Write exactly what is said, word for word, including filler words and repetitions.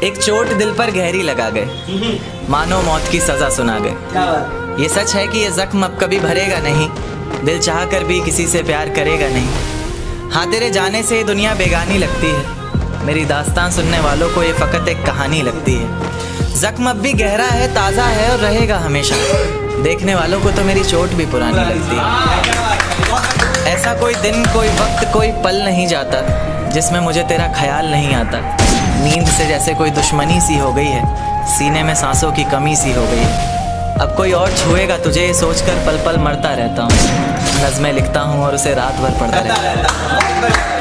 एक चोट दिल पर गहरी लगा गए, मानो मौत की सजा सुना गए। ये सच है कि ये जख्म अब कभी भरेगा नहीं, दिल चाह कर भी किसी से प्यार करेगा नहीं। हाँ, तेरे जाने से दुनिया बेगानी लगती है, मेरी दास्तान सुनने वालों को ये फ़कत एक कहानी लगती है। जख्म अब भी गहरा है, ताज़ा है और रहेगा हमेशा, देखने वालों को तो मेरी चोट भी पुरानी लगती है। ऐसा कोई दिन, कोई वक्त, कोई पल नहीं जाता जिसमें मुझे तेरा ख्याल नहीं आता। नींद से जैसे कोई दुश्मनी सी हो गई है, सीने में सांसों की कमी सी हो गई है। अब कोई और छुएगा तुझे ये सोचकर पल पल मरता रहता हूँ। नज़्में लिखता हूँ और उसे रात भर पढ़ता रहता हूँ।